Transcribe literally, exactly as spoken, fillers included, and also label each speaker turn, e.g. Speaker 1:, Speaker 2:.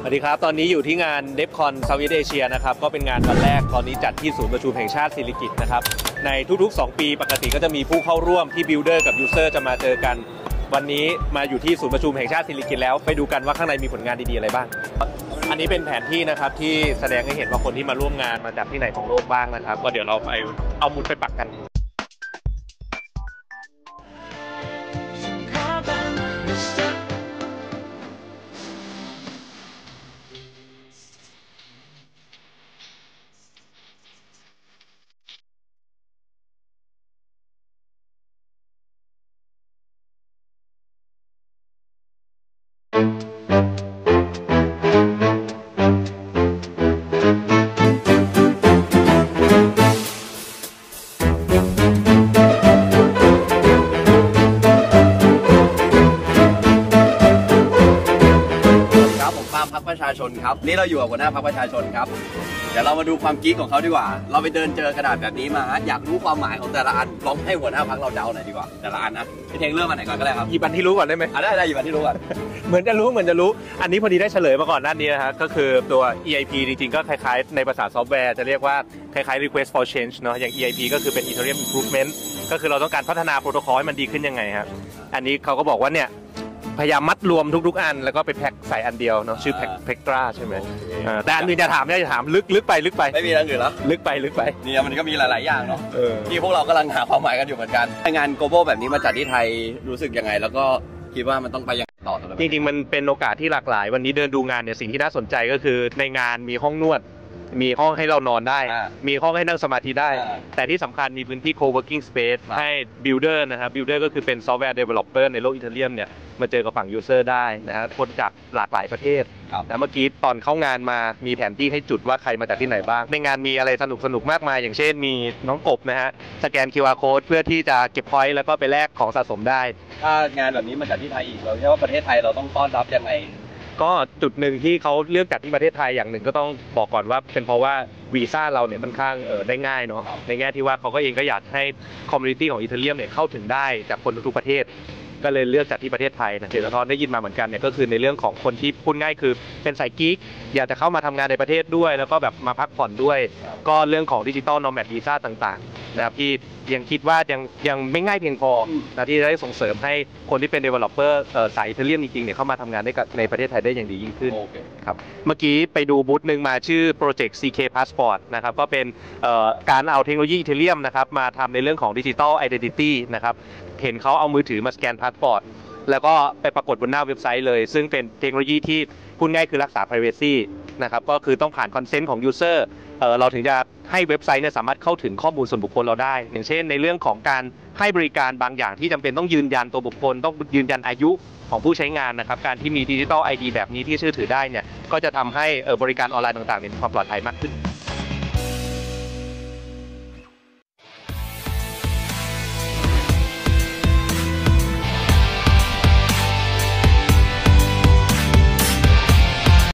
Speaker 1: สวัสดีครับตอนนี้อยู่ที่งาน DevCon Southeast Asia นะครับก็เป็นงานวันแรกตอนนี้จัดที่ศูนย์ประชุมแห่งชาติสิริกิติ์นะครับในทุกๆสองปีปกติก็จะมีผู้เข้าร่วมที่ Builder กับ User จะมาเจอกันวันนี้มาอยู่ที่ศูนย์ประชุมแห่งชาติสิริกิติ์แล้วไปดูกันว่าข้างในมีผลงานดีๆอะไรบ้างอันนี้เป็นแผนที่นะครับที่แสดงให้เห็นว่าคนที่มาร่วมงานมาจากที่ไหนของโลกบ้างนะครับก็เดี๋ยวเราไปเอาหมุดไปปักกัน
Speaker 2: พรรคประชาชนครับนี่เราอยู่กับหัวหน้าพรรคประชาชนครับเดี๋ยวเรามาดูความกิ๊กของเขาดีกว่าเราไปเดินเจอกระดาษแบบนี้มาอยากรู้ความหมายของแต่ละอันลองให้หัวหน้าพรรคเราเดาหน่อยดีกว่าแต่ละอันนะพี่เทงเริ่มมาไหนก่อนก็ได้ครับ
Speaker 1: หยิบอันที่รู้ก่อนได้ไหม
Speaker 2: อ่ะได้ได้หยิบอันที่รู้ก่อน
Speaker 1: เหมือนจะรู้เหมือนจะรู้อันนี้พอดีได้เฉลยมาก่อนหน้านี้นะฮะก็คือตัว อี ไอ พี จริงๆก็คล้ายๆในภาษาซอฟต์แวร์จะเรียกว่าคล้ายๆ request for change เนาะอย่าง อี ไอ พี ก็คือเป็น Ethereum improvement ก็คือเราต้องการพัฒนาโปรโตคอลให้มันดีขึ้นยังไงครับอันนี้เขาก็บอกว่าเนี่ยพยายามมัดรวมทุกๆอันแล้วก็ไปแพ็คใส่อันเดียวเนาะชื่อแพ็คแพ็คตราใช่ไหมแต่อันอื่นจะถามเนี่ยจะถามลึกลึกไปลึกไป
Speaker 2: ไม่มีอันอื่นแล้ว
Speaker 1: ลึกไปลึกไป
Speaker 2: นี่มันก็มีหลายๆอย่างเนาะที่พวกเรากำลังหาความหมายกันอยู่เหมือนกันงาน global แบบนี้มาจัดที่ไทยรู้สึกยังไงแล้วก็คิดว่ามันต้องไปยังต่อ
Speaker 1: จริงๆมันเป็นโอกาสที่หลากหลายวันนี้เดินดูงานเนี่ยสิ่งที่น่าสนใจก็คือในงานมีห้องนวดมีห้องให้เรานอนได้มีห้องให้นั่งสมาธิได้แต่ที่สำคัญมีพื้นที่ co-working space ให้ builder นะครับ builder ก็คือเป็น software developer ในโลก Ethereum เนี่ยมาเจอกับฝั่ง user ได้นะฮะคนจากหลากหลายประเทศแต่เมื่อกี้ตอนเข้างานมามีแผนที่ให้จุดว่าใครมาจากที่ไหนบ้างในงานมีอะไรสนุกสนุกมากมายอย่างเช่นมีน้องกบนะฮะสแกน คิว อาร์ code เพื่อที่จะเก็บ point แล้วก็ไปแลกของสะสมได้
Speaker 2: ถ้างานแบบนี้มาจากที่ไทยอีกเราคิดว่าประเทศไทยเราต้องต้อนรับยังไง
Speaker 1: ก็จุดหนึ่งที่เขาเลือกจัดที่ประเทศไทยอย่างหนึ่งก็ต้องบอกก่อนว่าเป็นเพราะว่าวีซ่าเราเนี่ยค่อนข้างเออได้ง่ายเนาะในแง่ที่ว่าเขาก็เองก็อยากให้คอมมูนิตี้ของอีเธเรียมเนี่ยเข้าถึงได้จากคนทุกประเทศก็เลยเลือกจัดที่ประเทศไทยนะเดี๋ยวเราได้ยินมาเหมือนกันเนี่ยก็คือในเรื่องของคนที่พูดง่ายคือเป็นสายกิ๊กอยากจะเข้ามาทำงานในประเทศด้วยแล้วก็แบบมาพักผ่อนด้วยก็เรื่องของดิจิตอลโนแมดวีซ่าต่างๆนะครับที่ยังคิดว่ายังยังไม่ง่ายเพียงพอนะที่จะได้ส่งเสริมให้คนที่เป็น developer เอ่อสายอีเธเรียมจริงๆเนี่ยเข้ามาทำงานได้กับในประเทศไทยได้อย่างดียิ่งขึ้นครับเมื่อกี้ไปดูบูธหนึ่งมาชื่อ Project ซี เค Passport นะครับก็เป็นการเอาเทคโนโลยีอีเธเรียมนะครับมาทำในเรื่องของดิจิตอลไอดีนิตี้นะครับเห็นเขาเอามือถือมาสแกนพาสปอร์ตแล้วก็ไปปรากฏบนหน้าเว็บไซต์เลยซึ่งเป็นเทคโนโลยีที่พูดง่ายคือรักษา privacy นะครับก็คือต้องผ่านคอนเซนต์ของ user เอ่อเราถึงจะให้เว็บไซต์เนี่ยสามารถเข้าถึงข้อมูลส่วนบุคคลเราได้อย่างเช่นในเรื่องของการให้บริการบางอย่างที่จำเป็นต้องยืนยันตัวบุคคลต้องยืนยันอายุของผู้ใช้งานนะครับการที่มีดิจิทัล ไอ ดี แบบนี้ที่เชื่อถือได้เนี่ยก็จะทำให้บริการออนไลน์ต่างๆมีความปลอดภัยมากขึ้น